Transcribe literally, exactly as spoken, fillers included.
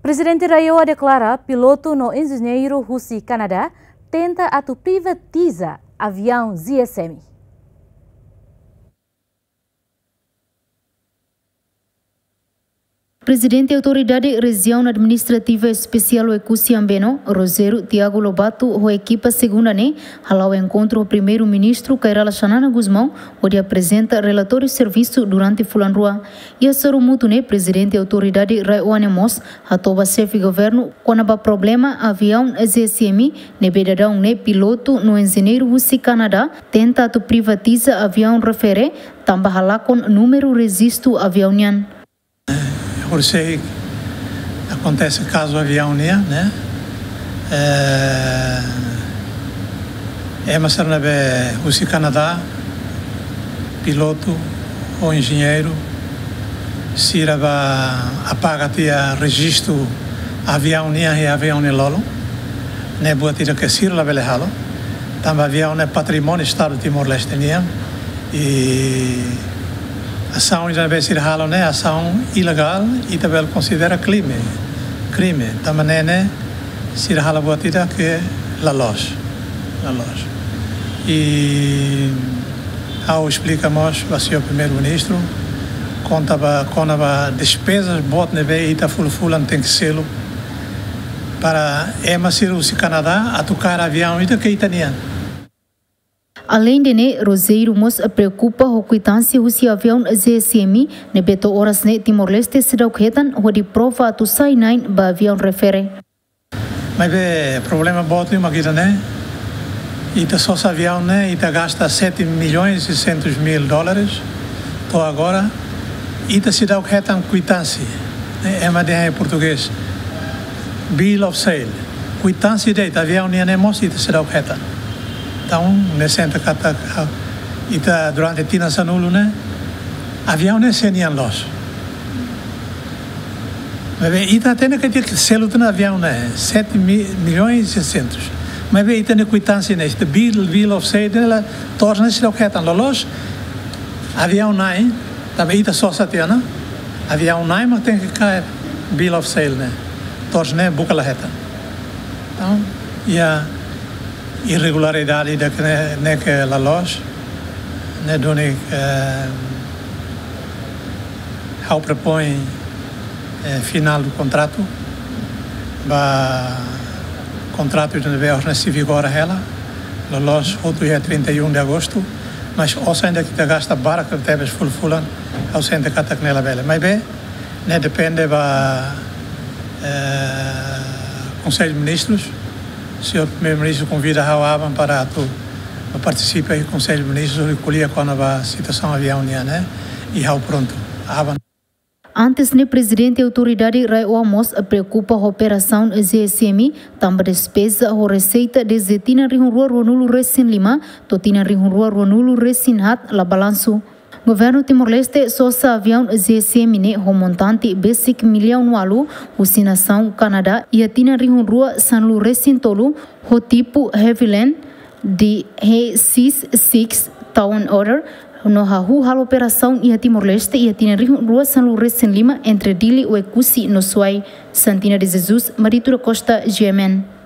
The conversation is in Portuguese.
Presidente Raioa declara piloto no engenheiro Russi Canadá tenta atu privatiza avião Z S M. Presidente da Autoridade Região Administrativa Especial o Ecusi Ambeno, Rosério Tiago Lobato, o equipa segunda ne, halau encontro o primeiro-ministro Kairala Xanana Guzmão, onde apresenta relatório de serviço durante Fulan Rua. E a Sorumutu ne, Presidente da Autoridade Raioa Nemos, atoba chefe de governo, quando há problema avião Z S M, ne bedadão ne piloto no engenheiro Russi Canadá, tenta tu privatiza avião refere, tambah halakon número registro avião nyan. Por sei acontece caso avião né é é mas na Russi Canadá piloto ou engenheiro se rava apaga tia registro avião nia e avião ne lolo ne boa tira que sir la bele halo também avião é patrimônio estado de Timor-Leste nia e ação já deve ser halo né ação ilegal e também considera crime crime também né se halo boa tira que la loja la loja e ao explicamos o senhor primeiro-ministro contava contava despesas bot neve ita full full tem que selo para emasir o Canadá a tocar avião ita que italiano. Além de ne, Rosério mos preocupa com a quitância do avião Z S M, ne beto horas ne Timor-Leste se dá ketan o de prova a tu sai nine ba avião refere. Mas é problema boto uma coisa né, ita só esse avião né, ita gasta sete milhões e seiscentos mil dólares, tô agora, ita se dá ketan quitância, é uma de em português, bill of sale, quitância de avião nem é mos ita se dá ketan. Então, nesse kata ita durante tina sanulo né, avião né senian los. Mas ita tem que ter selo do avião né, sete milhões e seiscentos. Mas ita ne quitância né, ita bill bill of sale ela torna se lo ketan los. Avião nai, também ita só satiana. Avião nai mas tem que cair bill of sale né, torna né buka la heta. Então, ia irregularidade da né que la loja né doni how propõe final do contrato ba contrato de nível nesse vigor ela la loja outro dia trinta e um de agosto mas ossa ainda que gasta bara que teve full fulan ao sente que tá nela bela mas bem né depende ba Conselho de Ministros. O senhor primeiro-ministro convida a Aban para a participar do Conselho de Ministros e colher quando a situação avião né e ao pronto Aban. Antes ne presidente da autoridade Raioa Mos preocupa a operação Z S M também despesa a receita de zetina rihunrua ruanulu resin lima totina rihunrua ruanulu resin hat la balanço. Governo Timor-Leste sosa avião Z S M ne o montante basic milhão no alu usinação Canadá e a tina rihunrua sanlu resin tolu o tipo Heavyland de H seis seis Town Order no hahu hal operação e a Timor-Leste e a tina rihunrua sanlu resin lima entre Dili o Ecusi no Suai Santina de Jesus Maritura Costa G M N.